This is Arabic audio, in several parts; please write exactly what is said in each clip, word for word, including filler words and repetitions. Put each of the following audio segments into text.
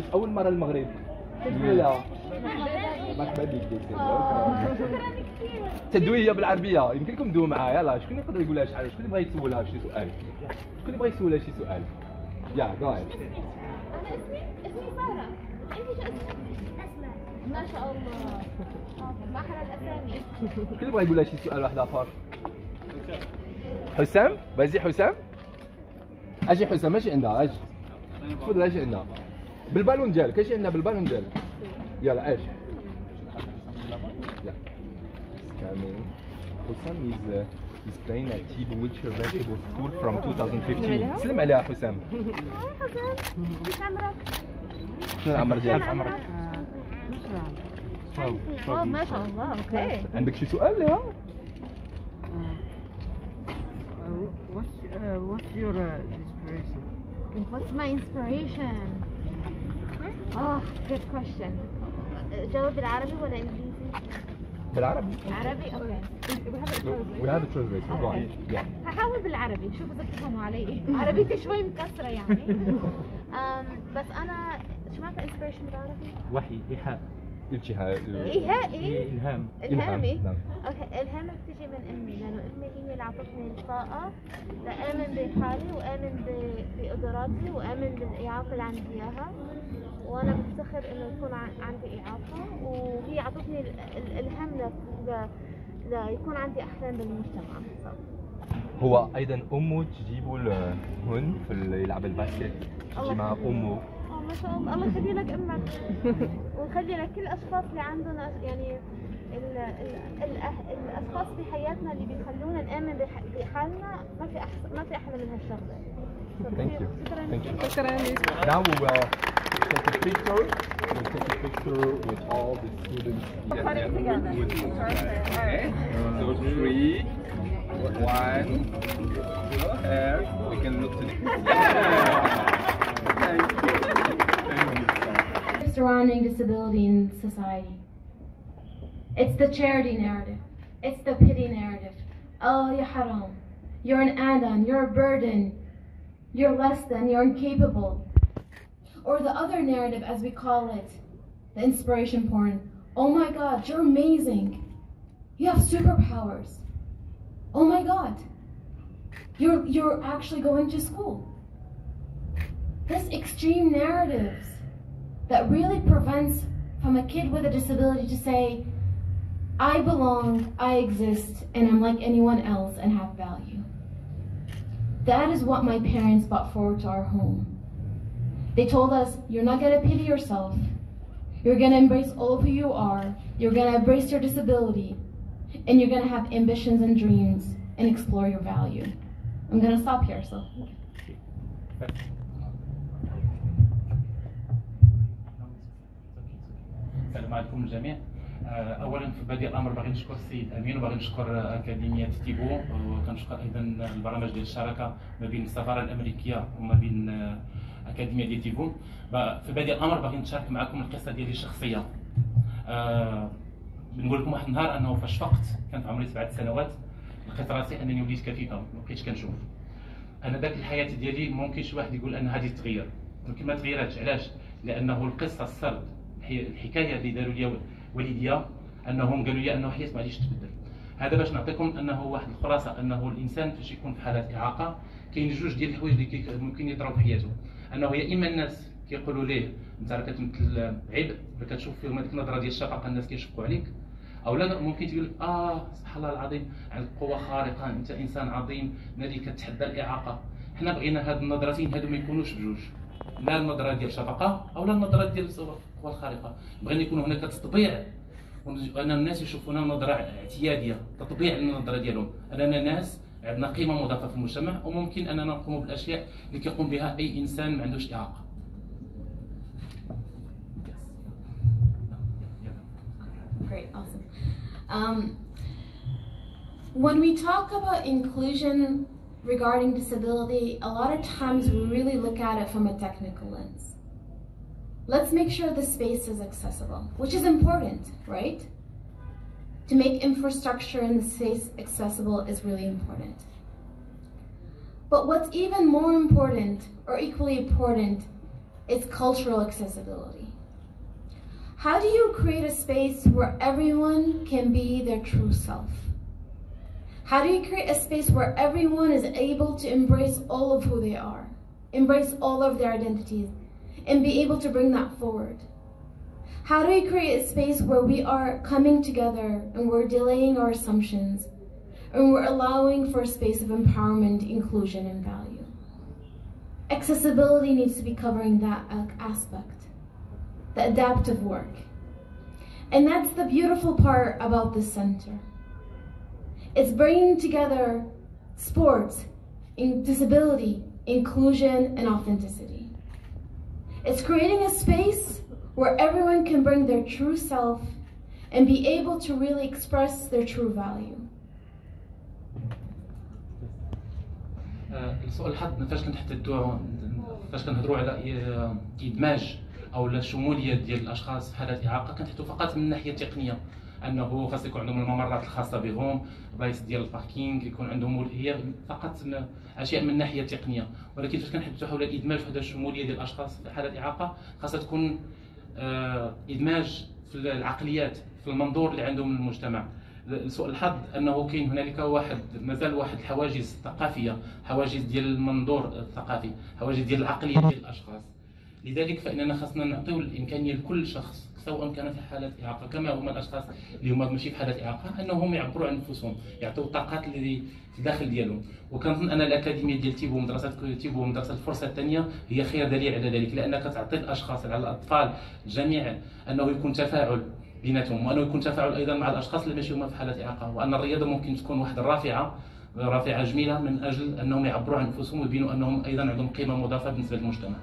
اول مره المغرب تدوي لها مرحبا بك تدوي هي بالعربيه يمكن لكم تدويو معايا يلاه شكون يقدر يقول لها شحال شكون يبغي يسولها شي سؤال شكون يبغي يسولها شي سؤال يا قاعد انا اسمي اسمي ساره انت شو اسمك؟ اسماء ما شاء الله ما احلى الاسامي شكون يبغي يقول لها شي سؤال واحد اخر حسام بازي حسام اجي حسام ماشي عندها اجي تفضل اجي عندها بالبالون ديالك اجي عندنا بالبالون ديالك يلا اجي coming. Hussam is uh, is playing at Tibu Wheelchair Vegetable School from twenty fifteen. سلم عليها حسام. حسام كيف عمرك؟ شنو العمر ديالك؟ عمرك؟ ما شاء الله اوكي. عندك شي سؤال ليها؟ What's uh, what's your uh, inspiration? What's my inspiration? Oh, good question. جاوب بالعربي ولا انجليزي؟ بالعربي. عربي اوكي. We have a translation. Go on. Yeah. هحاول بالعربي شوف اذا بتفهموا علي. عربيتي شوي مكسره يعني. um, بس انا شو معناتها inspiration بالعربي؟ وحي إيحاء الجهة إيهائي؟ إلهام إلهامي؟ نعم. اوكي الهام بتجي من امي لانه امي هي اللي اعطتني الطاقه لامن بحالي وامن بقدراتي وامن بالاعاقه اللي عندي اياها وانا بفتخر انه يكون عندي اعاقه وهي اعطتني الالهام ل... ليكون عندي احلام بالمجتمع. هو ايضا امه تجيبه هون في يلعب الباسكت تجي مع امه. اه ما شاء الله الله يخلي لك امك ويخلي لك كل الاشخاص اللي عندهم يعني ال ال ال الاشخاص بحياتنا اللي بيخلونا نامن بحالنا ما في احسن ما في احلى من هالشغله. Thank you. Thank you. شكرا. Now we will take a picture. We'll take a picture with all the students. Put it together. Okay. So three, one, and we can look to the. Thank you. Surrounding disability in society. It's the charity narrative. It's the pity narrative. Oh, ya haram. You're an add-on. You're a burden. You're less than. You're incapable. Or the other narrative, as we call it, the inspiration porn. Oh my God, you're amazing. You have superpowers. Oh my God, you're you're actually going to school. This extreme narratives that really prevents from a kid with a disability to say, I belong, I exist, and I'm like anyone else and have value. That is what my parents brought forward to our home. They told us, you're not gonna pity yourself. You're gonna embrace all of who you are. You're gonna embrace your disability. And you're gonna have ambitions and dreams and explore your value. I'm gonna stop here, so. السلام عليكم الجميع. اولا في بادئ الامر باغي نشكر السيد امين وباغي نشكر اكاديميه تيبو وكنشكر ايضا البرامج ديال الشراكه ما بين السفاره الامريكيه وما بين اكاديميه ديال تيبو. في بادئ الامر باغي نشارك معكم القصه ديالي الشخصيه. أه بنقول لكم واحد النهار انه فاش فقت كانت عمري سبعة سنوات لقيت راسي انني وليت كفيفه ما بقيتش كنشوف. انا ذاك الحياه ديالي ممكن شي واحد يقول ان هذه تغير ولكن ما تغيراتش. علاش؟ لانه القصه السرد الحكايه اللي داروا لي والديا انهم قالوا لي انه حياتي ما غاديش تبدل. هذا باش نعطيكم انه واحد الخلاصه انه الانسان فاش يكون في حاله اعاقه كاين جوج ديال الحوايج اللي ممكن يطراو في حياته. انه يا اما الناس كيقولوا ليه انت راه كتمثل عبء ولا كتشوف فيهم هذيك النظره ديال الشفقه الناس كيشفقوا عليك، او لا ممكن تقول اه سبحان الله العظيم عندك قوه خارقه انت انسان عظيم نادي كتحدى الاعاقه. حنا بغينا هاد النظرتين هادو ما يكونوش بجوج، لا النظره ديال الشفقه او لا النظره ديال القوه الخارقه. بغينا يكون هناك تطبيع وان الناس يشوفونا نظره اعتياديه، تطبيع للنظره ديالهم اننا ناس عندنا قيمه مضافه في المجتمع وممكن اننا نقوم بالاشياء اللي كيقوم بها اي انسان ما عندوش اعاقه. Great, awesome. Um, when we talk about inclusion regarding disability, a lot of times we really look at it from a technical lens. Let's make sure the space is accessible, which is important, right? To make infrastructure in the space accessible is really important. But what's even more important, or equally important, It's cultural accessibility. How do you create a space where everyone can be their true self? How do you create a space where everyone is able to embrace all of who they are, embrace all of their identities, and be able to bring that forward? How do we create a space where we are coming together and we're delaying our assumptions and we're allowing for a space of empowerment, inclusion, and value? Accessibility needs to be covering that aspect, the adaptive work. And that's the beautiful part about this center. It's bringing together sports, in disability, inclusion, and authenticity. It's creating a space where everyone can bring their true self and be able to really express their true value. السؤال الحظ فاش كنتحدثوا فاش كنهضروا على ادماج او الشموليه ديال الاشخاص في حالات اعاقه كنتحدثوا فقط من الناحيه التقنيه، انه خاص يكون عندهم الممرات الخاصه بهم، البلايص ديال الباركينغ يكون عندهم، هي فقط اشياء من الناحيه التقنيه. ولكن فاش كنحدثوا حول الادماج وهذا الشموليه ديال الاشخاص في حالات اعاقه خاصها تكون ادماج في العقليات، في المنظور اللي عندهم من المجتمع. لسوء الحظ انه كاين هنالك واحد مازال واحد الحواجز الثقافيه، حواجز ديال المنظور الثقافي، حواجز ديال العقليه ديال الاشخاص. لذلك فاننا خاصنا نعطيو الامكانيه لكل شخص سواء كان في حاله اعاقه كما هما الاشخاص اللي هما ماشي في حاله اعاقه انهم يعبروا عن انفسهم، يعطيو الطاقات اللي في الداخل ديالهم. وكنظن ان الاكاديميه ديال تيبو ومدرسه تيبو ومدرسه الفرصه الثانيه هي خير دليل على ذلك، لانك تعطي الاشخاص على الاطفال الجميع انه يكون تفاعل بيناتهم، وانه يكون تفاعل ايضا مع الاشخاص اللي ماشي هما في حاله اعاقه، وان الرياضه ممكن تكون واحده رافعه رافعه جميله من اجل انهم يعبروا عن انفسهم ويبينوا انهم ايضا عندهم قيمه مضافه بالنسبه للمجتمع.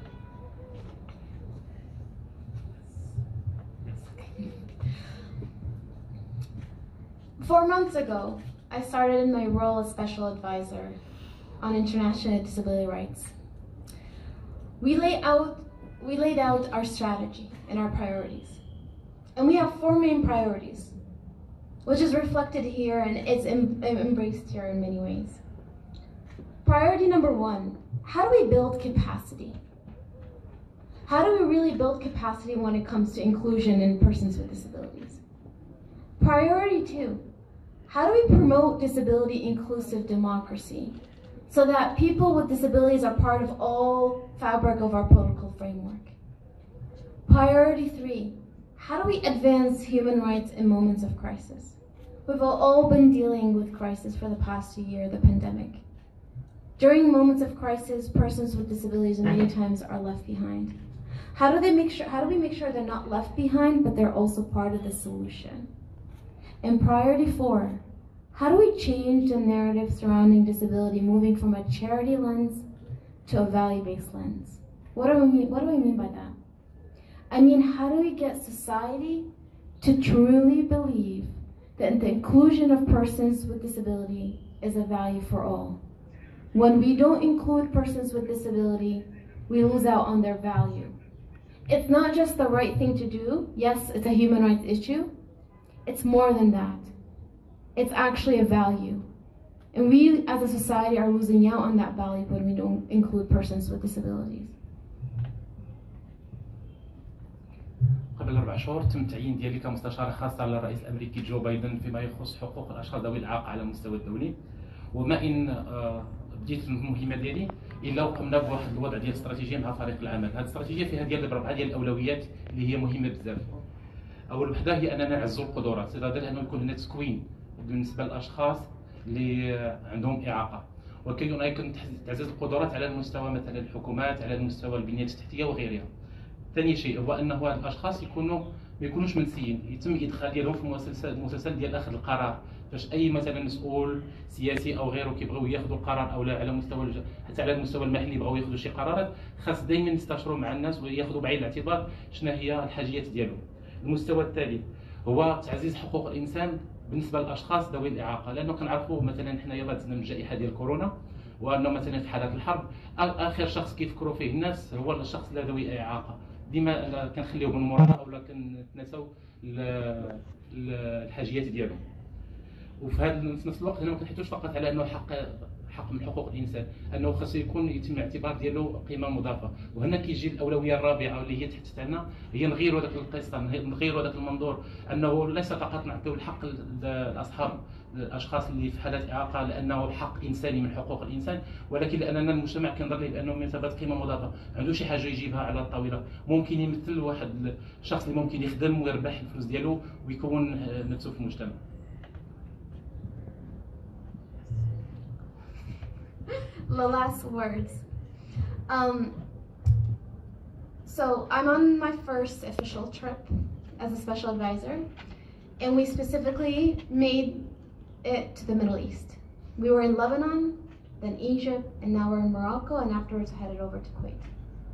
Four months ago, I started in my role as Special Advisor on International Disability Rights. We laid out, we laid out our strategy and our priorities. And we have four main priorities, which is reflected here and it's em embraced here in many ways. Priority number one, how do we build capacity? How do we really build capacity when it comes to inclusion in persons with disabilities? Priority two, how do we promote disability inclusive democracy so that people with disabilities are part of all fabric of our political framework? Priority three, how do we advance human rights in moments of crisis? We've all been dealing with crisis for the past year, the pandemic. During moments of crisis, persons with disabilities many times are left behind. How do they make sure, how do we make sure they're not left behind, but they're also part of the solution? And priority four, how do we change the narrative surrounding disability, moving from a charity lens to a value-based lens? What do I mean, what do I mean by that? I mean, how do we get society to truly believe that the inclusion of persons with disability is a value for all? When we don't include persons with disability, we lose out on their value. It's not just the right thing to do. Yes, it's a human rights issue. It's more than that. It's actually a value. And we as a society are losing out on that value when we don't include persons with disabilities. قبل أربع شهور تم تعيين ديالي كمستشارة خاصة للرئيس الأمريكي جو بايدن فيما يخص حقوق الأشخاص ذوي الإعاقة على المستوى الدولي. وما إن بديت المهمة ديالي إلا وقمنا بواحد الوضع ديال استراتيجية مع فريق العمل. هذه الاستراتيجية فيها ديال بربعة ديال الأولويات اللي هي مهمة بزاف. أول وحدة هي أننا نعزوا القدرات، سيدادير أنه يكون هناك تكوين بالنسبة للأشخاص اللي عندهم إعاقة، وكاين أيضا تعزيز القدرات على المستوى مثلا الحكومات، على المستوى البنية التحتية وغيرها. ثاني شيء هو انه هاد الاشخاص يكونوا ما يكونوش منسيين، يتم ادخال ديالهم في المسلسل المسلسل ديال اخذ القرار، فاش اي مثلا مسؤول سياسي او غيره كيبغيو ياخذوا القرار او لا على مستوى الج... حتى على المستوى المحلي يبغيو ياخذوا شي قرارات، خاص دائما يستشروا مع الناس وياخذوا بعين الاعتبار شنو هي الحاجيات ديالهم. المستوى الثالث هو تعزيز حقوق الانسان بالنسبه للاشخاص ذوي الاعاقه، لانه كنعرفوا مثلا حنا يلاه دزنا من الجائحه ديال كورونا، وانه مثلا في حالات الحرب اخر شخص كيفكروا فيه الناس هو الشخص ذوي الاعاقه. ديما كنخليوه من المراقبه ولا كنتناساو الحاجيات ديالهم. وفي هذا في نفس الوقت هنا ما كنحيدوش فقط على انه حق حق من حقوق الانسان، انه خاصو يكون يتم الاعتبار ديالو قيمه مضافه. وهنا كيجي الاولويه الرابعه واللي هي تحت تاعنا، هي نغيروا هذاك القصه، نغيروا هذاك المنظور، انه ليس فقط نعطيو الحق لاصحاب الاشخاص اللي في حالات اعاقه لانه حق انساني من حقوق الانسان، ولكن لاننا المجتمع كنظر ليه بانه بمثابه قيمه مضافه، عنده شي حاجه يجيبها على الطاوله، ممكن يمثل واحد الشخص اللي ممكن يخدم ويربح الفلوس ديالو ويكون نفسه في المجتمع. The last words. Um, so I'm on my first official trip as a special advisor, and we specifically made it to the Middle East. We were in Lebanon, then Egypt, and now we're in Morocco, and afterwards headed over to Kuwait.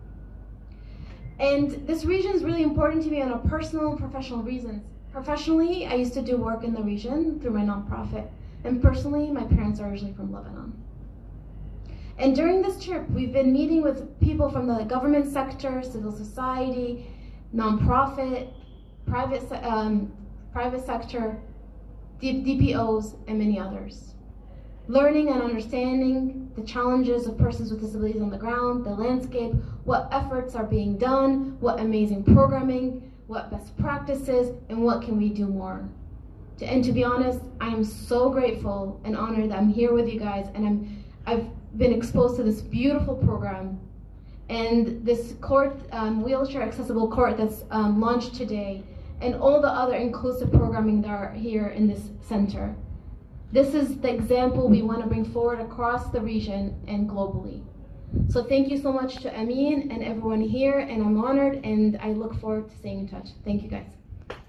And this region is really important to me on a personal and professional reasons. Professionally, I used to do work in the region through my nonprofit, and personally, my parents are originally from Lebanon. And during this trip, we've been meeting with people from the government sector, civil society, nonprofit, private, um, private sector, D P Os, and many others. Learning and understanding the challenges of persons with disabilities on the ground, the landscape, what efforts are being done, what amazing programming, what best practices, and what can we do more. And to be honest, I am so grateful and honored that I'm here with you guys, and I'm, I've been exposed to this beautiful program and this court, um, wheelchair accessible court that's um, launched today, and all the other inclusive programming that are here in this center. This is the example we want to bring forward across the region and globally. So thank you so much to Amin and everyone here, and I'm honored, and I look forward to staying in touch. Thank you guys.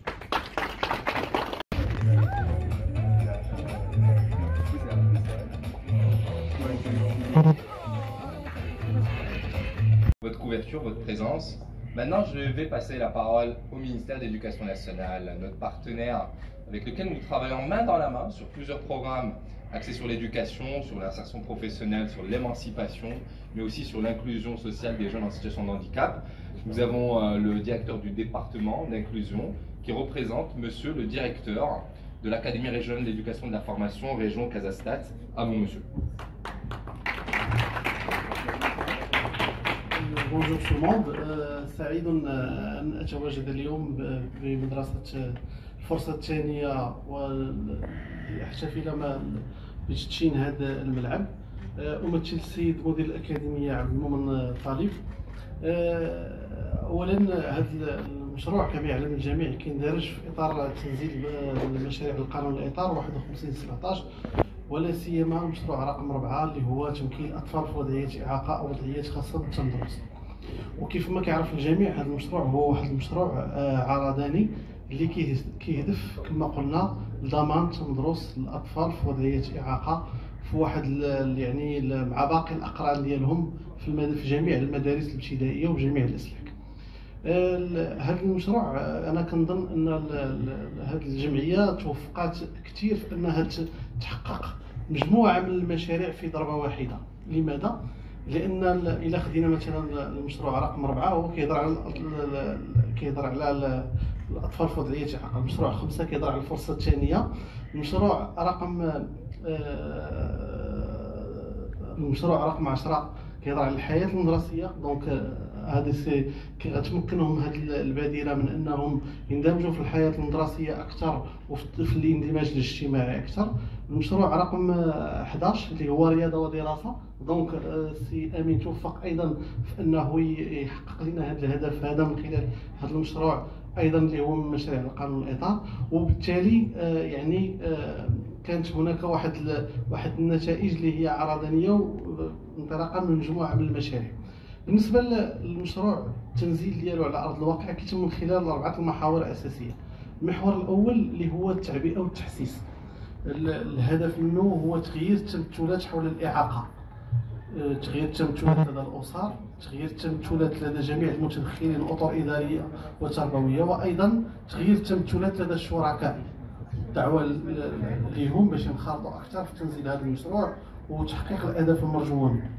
Votre couverture, votre présence. Maintenant, je vais passer la parole au ministère de l'Éducation nationale, notre partenaire avec lequel nous travaillons main dans la main sur plusieurs programmes axés sur l'éducation, sur l'insertion professionnelle, sur l'émancipation, mais aussi sur l'inclusion sociale des jeunes en situation de handicap. Nous avons euh, le directeur du département d'inclusion qui représente monsieur le directeur de l'Académie régionale de l'éducation et de la formation, région Casastat. À vous, monsieur. بونجور تو الموند، سعيد ان اتواجد اليوم بمدرسه الفرصه الثانيه واحتفل بتدشين هذا الملعب. امثل السيد مدير الاكاديميه عبد المؤمن طالب. اولا هذا المشروع كما يعلم الجميع كيندرج في اطار تنزيل المشاريع القانون الاطار واحد وخمسين سبعطاش، ولا سيما المشروع رقم أربعة اللي هو تمكين الأطفال في وضعيات إعاقة أو وضعيات خاصة بالتندرس. وكيف ما كيعرف الجميع هذا المشروع هو واحد المشروع عرضاني اللي كيهدف كما قلنا لضمان التندرس للأطفال في وضعيات إعاقة في واحد يعني مع باقي الأقران ديالهم في في جميع المدارس الابتدائية وجميع الأسلاك. هذا المشروع انا كنظن ان هذه الجمعيه توفقات كثير في انها تحقق مجموعه من المشاريع في ضربه واحده. لماذا؟ لان الا خدينا مثلا المشروع رقم أربعة هو كيهضر على كيهضر على الاطفال في وضعيه اعاقه، المشروع خمسة كيهضر على الفرصه الثانيه، المشروع رقم المشروع رقم عشرة كيهضر على الحياه المدرسيه. دونك هذا سي كتمكنهم هذه البادره من انهم يندمجوا في الحياه المدرسيه اكثر وفي الاندماج الاجتماعي اكثر. المشروع رقم أحد عشر اللي هو رياضه ودراسه، دونك سي امين توفق ايضا في انه يحقق لنا هذا الهدف هذا من خلال هذا المشروع ايضا اللي هو من مشاريع القانون الاطار. وبالتالي يعني كانت هناك واحد واحد النتائج اللي هي عرضانيه انطلاقا من مجموعه من المشاريع. بالنسبه للمشروع التنزيل ديالو على ارض الواقع كيتم من خلال اربعه المحاور اساسيه. المحور الاول اللي هو التعبئه والتحسيس، الهدف منه هو تغيير التمثلات حول الاعاقه، تغيير التمثلات لدى الاسر، تغيير التمثلات لدى جميع المتدخلين الاطر اداريه وتربويه، وايضا تغيير التمثلات لدى الشركاء. الدعوه ليهم باش ينخرطوا اكثر في تنزيل هذا المشروع وتحقيق الاهداف المرجوه منه.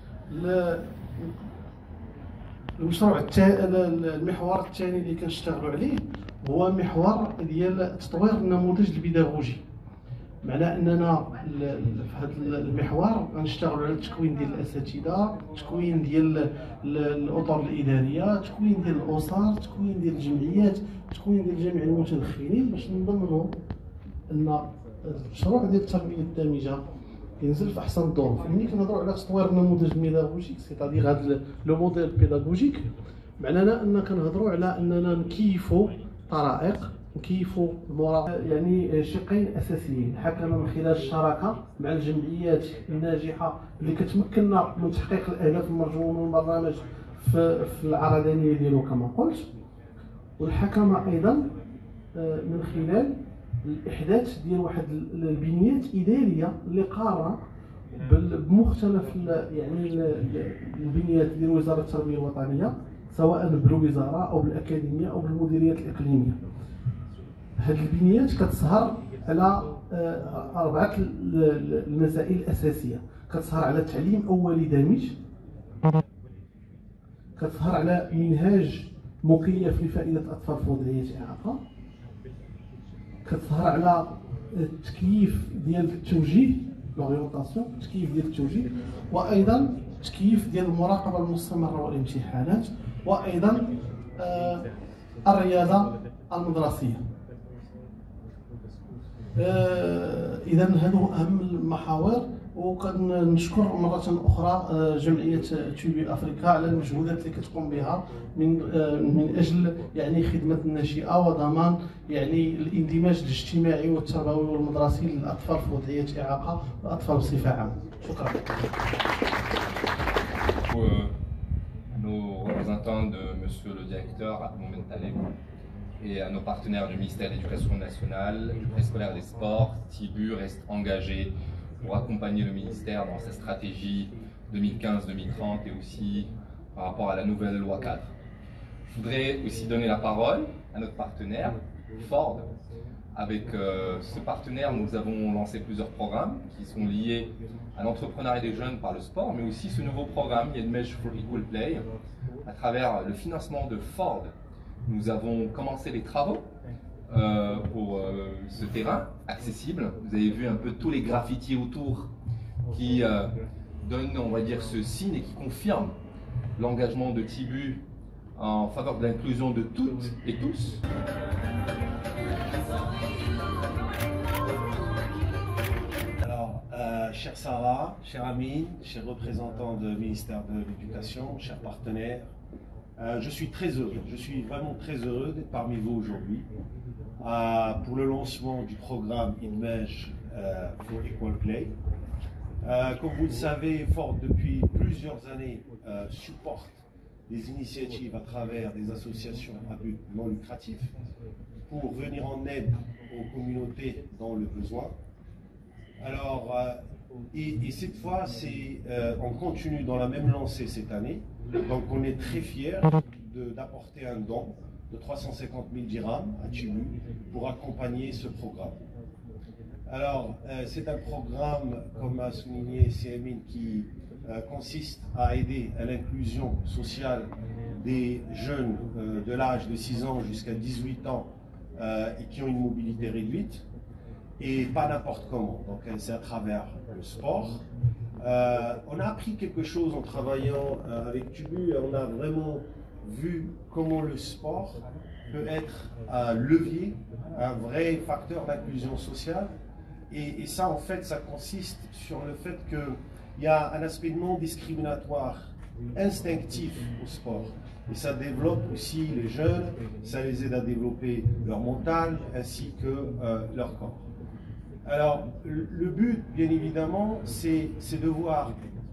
المشروع المحور الثاني اللي كنشتغلوا عليه هو محور ديال تطوير النموذج البيداغوجي. معناه اننا في هذا المحور غنشتغلوا على التكوين ديال الاساتذه، التكوين ديال الاطر الاداريه، التكوين ديال الاسر، التكوين ديال الجمعيات، التكوين ديال جميع المتدخلين باش نضمنوا ان المشروع ديال التربيه الدامجه ينزل في احسن الظروف. ملي كنهضروا على تطوير النموذج بيداغوجيك سيتادير هذا لو موديل بيداغوجيك، معنانا ان كنهضروا على اننا نكيفوا طرائق، نكيفوا المرا يعني شقين اساسيين. حكمنا من خلال الشراكه مع الجمعيات الناجحه اللي كتمكننا من تحقيق الاهداف المرجوه من البرنامج في في العرضانيه ديالو كما قلت، والحكمه ايضا من خلال الاحداث ديال واحد البنيات اداريه اللي قاره بمختلف يعني البنيات ديال وزاره التربيه الوطنيه، سواء بالوزاره او بالاكاديميه او بالمديريات الاقليميه. هذه البنيات كتسهر على اربعه المسائل الاساسيه. كتسهر على تعليم اولي دامج، كتسهر على منهاج مكيف لفائده اطفال في وضعيه اعاقه، كتسهر على التكييف ديال التوجيه لورينتاسيون، التكييف ديال التوجيه، وايضا التكييف ديال المراقبه المستمره والامتحانات، وايضا آه الرياضه المدرسيه. آه اذا هذو اهم المحاور، وكنشكر مره اخرى جمعيه تيوبي افريكا على المجهودات اللي كتقوم بها من من اجل يعني خدمه الناشئه وضمان يعني الاندماج الاجتماعي والتربوي والمدرسي للاطفال في وضعيه اعاقه والاطفال بصفه عامه. شكرا. Nos représentants de Monsieur le Directeur Mohamed Taleb et à nos partenaires du ministère de l'Éducation nationale, du préscolaire et des sports, Tibu reste engagé pour accompagner le ministère dans sa stratégie deux mille quinze deux mille trente et aussi par rapport à la nouvelle loi cadre. Je voudrais aussi donner la parole à notre partenaire, Ford. Avec euh, ce partenaire, nous avons lancé plusieurs programmes qui sont liés à l'entrepreneuriat des jeunes par le sport, mais aussi ce nouveau programme, Yedmej for Equal Play. À travers le financement de Ford, nous avons commencé les travaux euh, pour euh, ce terrain accessible. Vous avez vu un peu tous les graffitis autour qui euh, donnent, on va dire, ce signe et qui confirment l'engagement de Tibu en faveur de l'inclusion de toutes et tous. Alors, euh, chère Sarah, cher Amine, chers représentants du ministère de l'Éducation, chers partenaires, euh, je suis très heureux, je suis vraiment très heureux d'être parmi vous aujourd'hui euh, pour le lancement du programme Yedmej euh, for Equal Play. Euh, comme vous le savez, Ford depuis plusieurs années euh, supporte des initiatives à travers des associations à but non lucratif pour venir en aide aux communautés dans le besoin. Alors, euh, et, et cette fois, c'est, euh, on continue dans la même lancée cette année. Donc, on est très fiers d'apporter un don de trois cent cinquante mille dirhams à Tibu pour accompagner ce programme. Alors, euh, c'est un programme, comme a souligné Siamine, qui euh, consiste à aider à l'inclusion sociale des jeunes euh, de l'âge de six ans jusqu'à dix-huit ans euh, et qui ont une mobilité réduite, et pas n'importe comment. Donc, c'est à travers le sport. Euh, on a appris quelque chose en travaillant euh, avec Tibu, et on a vraiment vu comment le sport peut être un levier, un vrai facteur d'inclusion sociale. Et, et ça, en fait, ça consiste sur le fait qu'il y a un aspect non discriminatoire, instinctif au sport. Et ça développe aussi les jeunes, ça les aide à développer leur mental ainsi que euh, leur corps. Alors, le but, bien évidemment, c'est de voir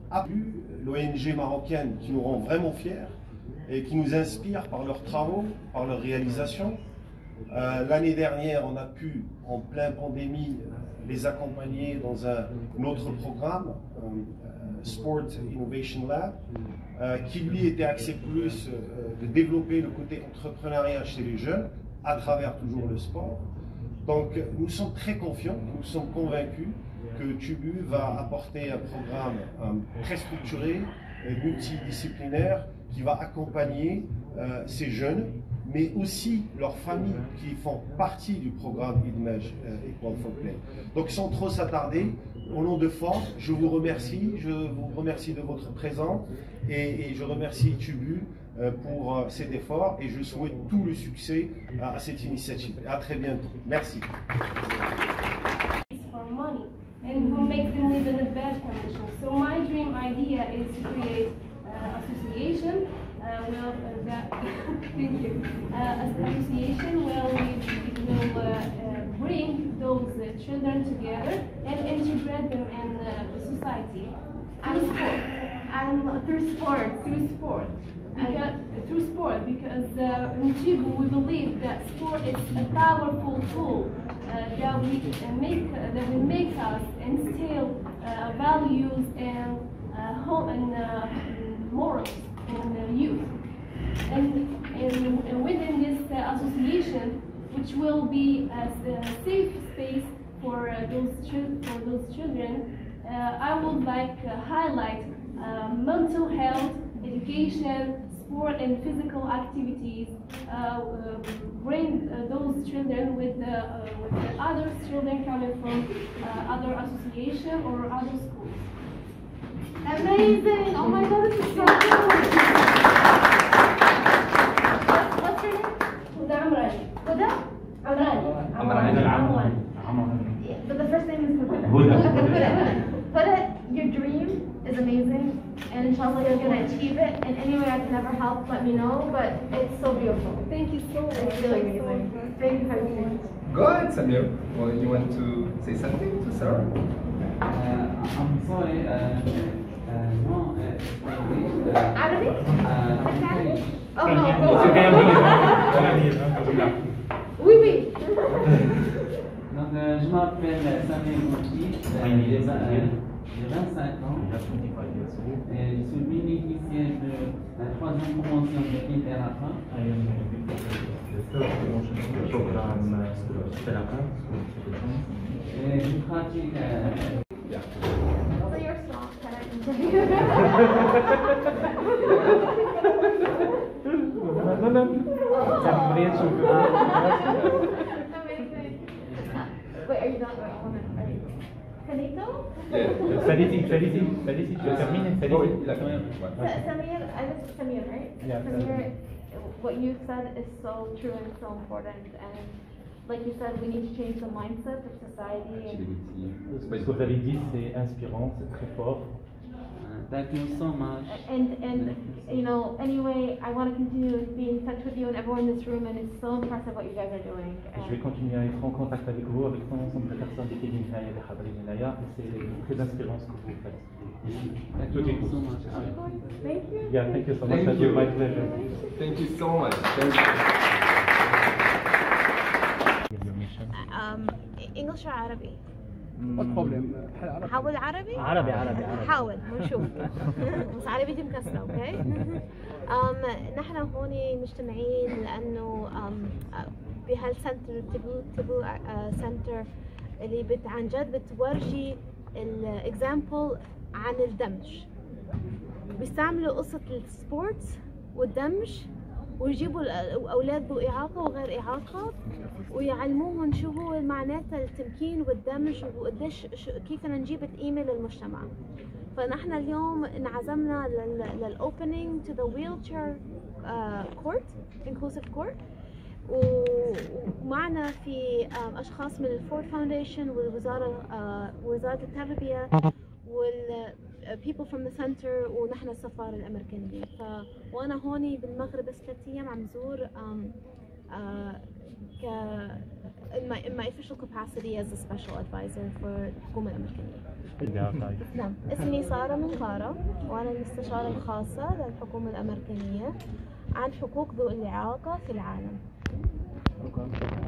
l'O N G marocaine qui nous rend vraiment fiers et qui nous inspire par leurs travaux, par leurs réalisations. Euh, L'année dernière, on a pu, en pleine pandémie, les accompagner dans un, un autre programme, euh, Sport Innovation Lab, euh, qui lui était axé plus euh, de développer le côté entrepreneuriat chez les jeunes à travers toujours le sport. Donc nous sommes très confiants, nous sommes convaincus que Tibu va apporter un programme euh, très structuré et multidisciplinaire qui va accompagner euh, ces jeunes, mais aussi leurs familles qui font partie du programme Idmaj euh, Equal for Play. Donc sans trop s'attarder, au nom de Ford, je vous remercie, je vous remercie de votre présence et, et je remercie Tubu euh, pour euh, cet effort et je souhaite tout le succès à, à cette initiative. À très bientôt. Merci. And who makes them live in the best conditions. So my dream idea is to create an uh, association. Uh, well, uh, that thank you. Uh, an association where we will uh, uh, bring those uh, children together and integrate them in uh, the society. Through sport. And through sport. Through sport. Because, through sport, because uh, in Chibu we believe that sport is a powerful tool uh, that we uh, make uh, that will make us instill uh, values and uh, home and uh, morals in the youth. And, and, and within this uh, association, which will be a, a safe space for uh, those for those children, uh, I would like to highlight uh, mental health, education, sport and physical activities, uh, uh, bring uh, those children with the, uh, with the other children coming from uh, other association or other schools. Amazing! Oh my god, this is so cool! What's your name? Huda Amrani. Huda? Amrani. Amrani. Amrani. Yeah, but the first name is Huda. Huda. Huda. Huda, your dream is amazing, and inshallah you're going to achieve it. And any way I can ever help, let me know. But it's so beautiful. Thank you so much. It's really amazing. Thank you for everything. Go ahead, Samir. Well, you want to say something to Sarah? Uh, I'm sorry. Uh, uh, no. Uh, uh, Arabic? uh, Arabic? Oh no. no. Oui, oui. Donc, euh, je m'appelle Samir Moki, euh, j'ai vingt-cinq ans et je suis bénéficiaire de la troisième promotion de Interapa. Et je pratique. Euh, So you're strong. Can I continue? Amazing. Wait, are you done? Wait, one minute. Are you? Finito? Félicite, félicite, félicite, je termine, félicite. Sa- Samir, I just Samir, right? Yeah, Samir, what you said is so true and so important. And like you said, we need to change the mindset of society. And, Ce que vous avez dit, c'est inspirant, c'est très fort. Thank you so much. and, and you know, anyway, I want to continue to be in touch with you and everyone in this room, and it's so impressive what you guys are doing. Je vais continuer à être en contact avec vous, avec l'ensemble des personnes qui viennent ici, des Hadri Naya, et c'est très inspirant ce que vous faites. Thank Tout est you so cool. much. Thank you. Yeah, thank you so much. Thank That's you. my pleasure. Thank you so much. Thank you. Your mission. Um, English or Arabic? Pas de problème. حاول عربي؟ عربي عربي عربي. حاول ونشوف. بس عربيتي مكسرة، اوكي؟ um, نحن هون مجتمعين لأنه um, بهالسنتر تبو تبو سنتر اللي بت عن جد بتورجي الاكزامبل عن الدمج. بيستعملوا قصة السبورتس والدمج ويجيبوا الأولاد ذو إعاقة وغير إعاقة ويعلموهم شو هو معناتها التمكين والدمج وقديش كيف بدنا نجيب قيمة للمجتمع. فنحن اليوم انعزمنا للأوبننج to the wheelchair uh, court, inclusive court. ومعنا في أشخاص من الفورد فاونديشن والوزارة وزارة التربية وال people from the center ونحن السفارة الأمريكية. ف وأنا هوني بالمغرب بس ثلاث أيام عم زور um, uh, ك in my in my official capacity as a special advisor for الحكومة الأمريكية. نعم، اسمي سارة منقارة وأنا المستشارة الخاصة للحكومة الأمريكية عن حقوق ذوي الإعاقة في العالم.